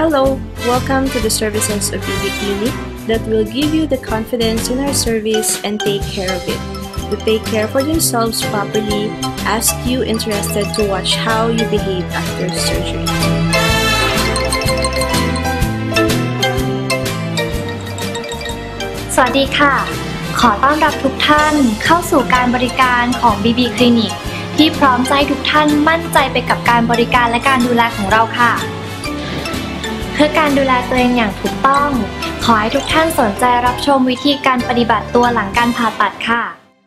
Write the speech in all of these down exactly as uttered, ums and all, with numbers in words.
Hello, welcome to the services of B B Clinic that will give you the confidence in our service and take care of it. To take care for themselves properly, ask you interested to watch how you behave after surgery. สวัสดีค่ะขอต้อนรับทุกท่านเข้าสู่การบริการของ บี บี Clinic ที่พร้อมใจทุกท่านมั่นใจไปกับการบริการและการดูแลของเราค่ะเพื่อการดูแลตัวเองอย่างถูกต้องขอให้ทุกท่านสนใจรับชมวิธีการปฏิบัติตัวหลังการผ่าตัดค่ะ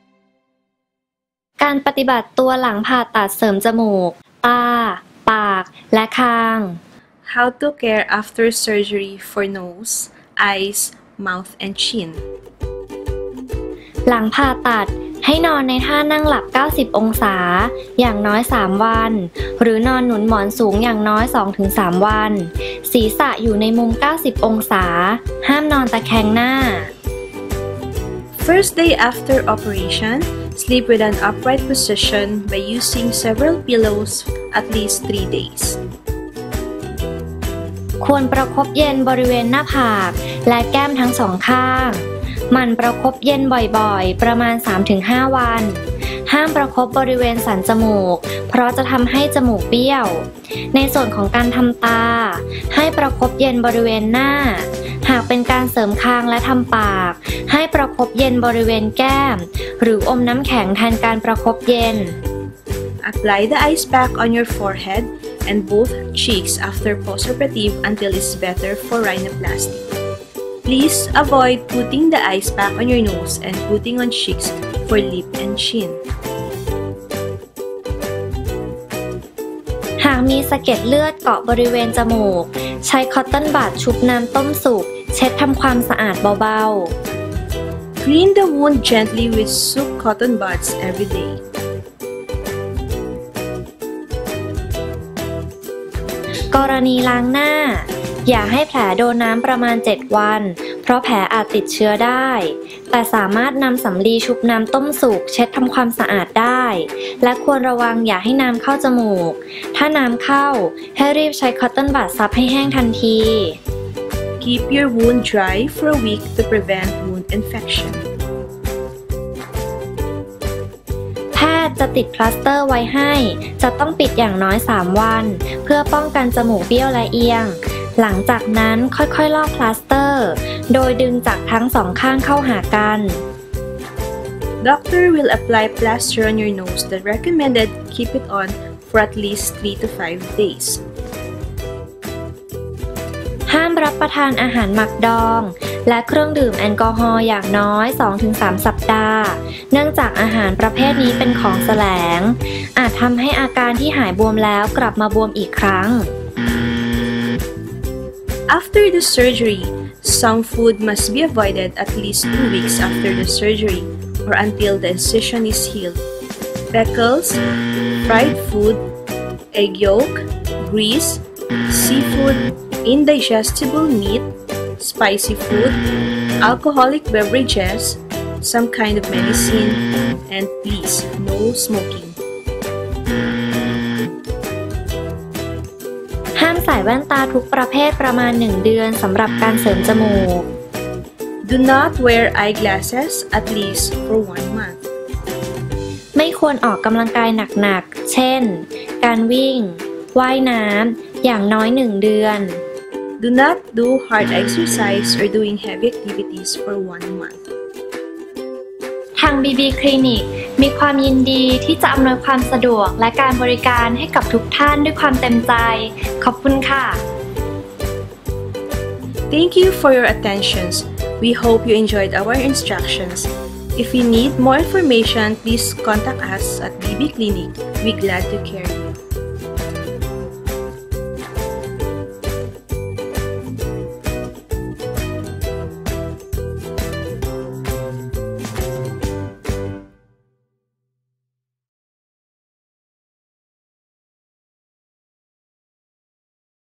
การปฏิบัติตัวหลังผ่าตัดเสริมจมูกตาปากและคาง How to care after surgery for nose, eyes, mouth and chin หลังผ่าตัดให้นอนในท่านั่งหลับเก้าสิบองศาอย่างน้อยสามวันหรือนอนหนุนหมอนสูงอย่างน้อย สองถึงสาม วันศีรษะอยู่ในมุมเก้าสิบองศาห้ามนอนตะแคงหน้า First day after operation, sleep with an upright position by using several pillows at least three days. ควรประคบเย็นบริเวณหน้าผากและแก้มทั้งสองข้างหมั่นประคบเย็นบ่อยๆประมาณ สามถึงห้า วันห้ามประคบบริเวณสันจมูกเพราะจะทำให้จมูกเบี้ยวในส่วนของการทำตาให้ประคบเย็นบริเวณหน้าหากเป็นการเสริมคางและทำปากให้ประคบเย็นบริเวณแก้มหรืออมน้ำแข็งแทนการประคบเย็น Apply the ice pack on your forehead and both cheeks after postoperative until it's better for rhinoplasty. Please avoid putting the ice pack on your nose and putting on cheeks for lip and chin. หากมีสะเก็ดเลือดเกาะบริเวณจมูกใช้คอตตอนบัดชุบน้ำต้มสุกเช็ดทำความสะอาดเบาๆ Clean the wound gently with soup cotton buds every day. กรณีล้างหน้าอย่าให้แผลโดนน้ำประมาณเจ็ดวันเพราะแผลอาจติดเชื้อได้แต่สามารถนำสำลีชุบน้ำต้มสุกเช็ดทำความสะอาดได้และควรระวังอย่าให้น้ำเข้าจมูกถ้าน้ำเข้าให้รีบใช้คอตตอนบัดซับให้แห้งทันที Keep your wound dry for a week to prevent wound infection. แพทย์จะติดพลาสเตอร์ไว้ให้จะต้องปิดอย่างน้อยสามวันเพื่อป้องกันจมูกเบี้ยวและเอียงหลังจากนั้นค่อยๆลอกพลาสเตอร์โดยดึงจากทั้งสองข้างเข้าหากัน Doctor will apply plaster on your nose that recommended keep it on for at least three to five days. ห้ามรับประทานอาหารหมักดองและเครื่องดื่มแอลกอฮอล์อย่างน้อย สองถึงสาม สัปดาห์เนื่องจากอาหารประเภทนี้เป็นของแสลงอาจทำให้อาการที่หายบวมแล้วกลับมาบวมอีกครั้ง After the surgery, some food must be avoided at least two weeks after the surgery or until the incision is healed. Pickles, fried food, egg yolk, grease, seafood, indigestible meat, spicy food, alcoholic beverages, some kind of medicine, and please, no smoking. ห้ามใส่แว่นตาทุกประเภทประมาณหนึ่งเดือนสำหรับการเสริมจมูก Do not wear eyeglasses at least for one month. ไม่ควรออกกำลังกายหนักๆ เช่น การวิ่ง ว่ายน้ำ อย่างน้อยหนึ่งเดือน Do not do hard exercise or doing heavy activities for one month. ทาง บี บี Clinic มีความยินดีที่จะอำนวยความสะดวกและการบริการให้กับทุกท่านด้วยความเต็มใจขอบคุณค่ะ Thank you for your attentions. We hope you enjoyed our instructions. If you need more information, please contact us at B B Clinic. We're glad to care.